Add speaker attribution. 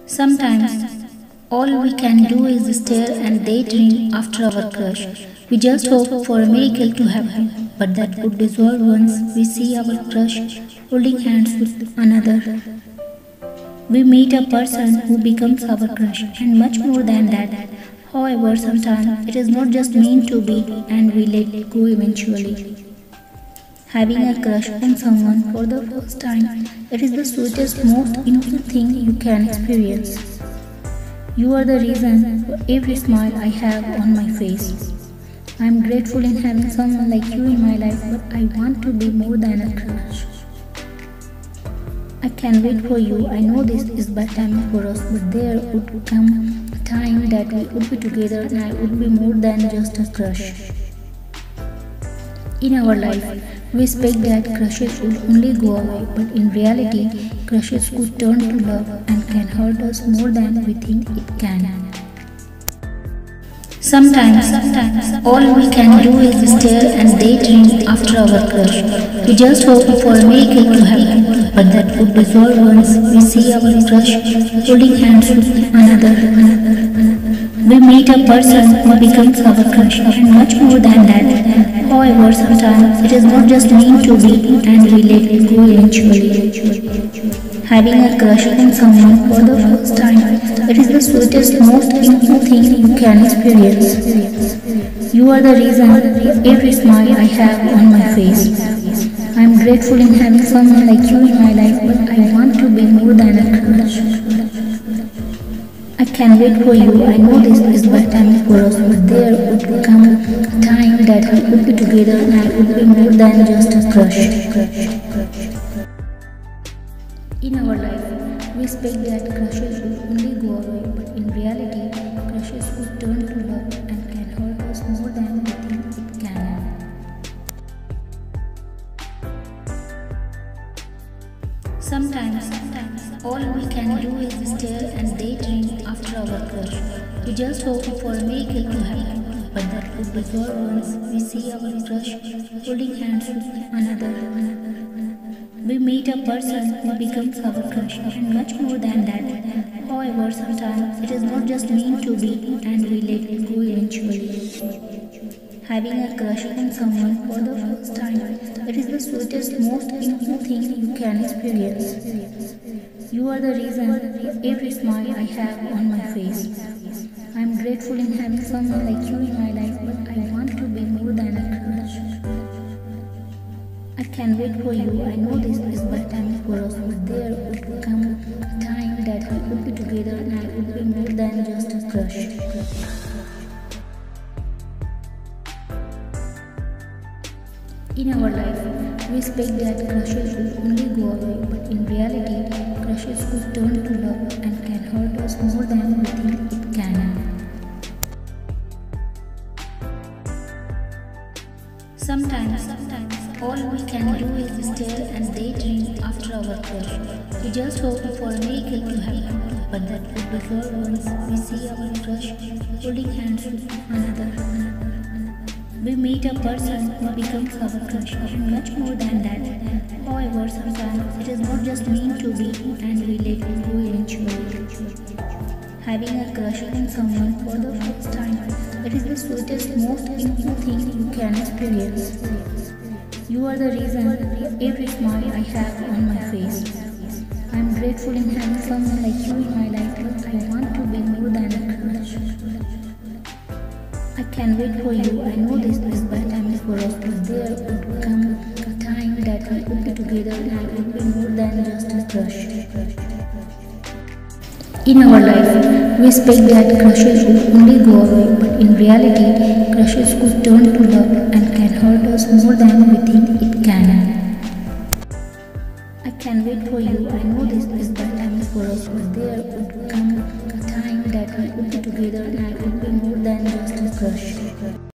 Speaker 1: Sometimes, all we can do is stare and daydream after our crush. We just hope for a miracle to happen, but that would dissolve once we see our crush holding hands with another. We meet a person who becomes our crush, and much more than that. However, sometimes it is not just meant to be, and we let it go eventually. Having a crush on someone for the first time, it is the sweetest, most innocent thing you can experience. You are the reason for every smile I have on my face. I am grateful in having someone like you in my life, but I want to be more than a crush. I can wait for you. I know this is bad time for us, but there would come a time that we would be together and I would be more than just a crush. In our life, we expect that crushes would only go away, but in reality, crushes could turn to love and can hurt us more than we think it can. Sometimes, all we can do is stare and daydream after our crush. We just hope for a miracle to happen, but that would dissolve once we see our crush holding hands with another. We meet a person who becomes our crush, and much more than that. However, sometimes it is not just meant to be, and we let it go eventually. Having a crush on someone for the first time, it is the sweetest, most innocent thing you can experience. You are the reason for every smile I have on my face. I am grateful in having someone like you in my life, but I want to be more than a crush. I can wait for you. I know this is bad time for us, but there would come a time that we would be together and I would be more than just a crush. In our life, we expect that crushes would only go away, but in reality, crushes could turn to love and can hurt us more than we think it can. Sometimes, all we can do is stare and daydream after our crush. We just hope for a miracle to happen, but that would dissolve once we see our crush holding hands with another. We meet a person who becomes our crush, and much more than that. However, sometimes it is not just meant to be, and we let it go eventually. Having a crush on someone for the first time, it is the sweetest, most innocent thing you can experience. You are the reason for every smile I have on my face. I am grateful in having someone like you in my life, but I want to be more than a crush. I can wait for you. I know this is bad time for us, but there would come a time that we would be together and I would be more than just a crush. In our life, we expect that crushes would only go away, but in reality, crushes could turn to love and can hurt us more than we think it can. Sometimes, all we can do is stare and daydream after our crush. We just hope for a miracle to happen, but that would dissolve once we see our crush holding hands with another. We meet a person who becomes our crush, and much more than that. However, sometimes it is not just meant to be, and we let it go eventually. Having a crush on someone for the first time, it is the sweetest, most innocent thing you can experience. You are the reason for every smile I have on my face. I am grateful in having someone like you in my life, but I want to be more than a crush. I can wait for you. I know this is bad time for us, but there would come a time that we would be together and I would be more than just a crush. In our life, we expect that crushes would only go away, but in reality, crushes could turn to love and can hurt us more than we think it can. I can wait for you. I know this is bad time for us, but there would come a time that we would be together and I would be more than just a crush.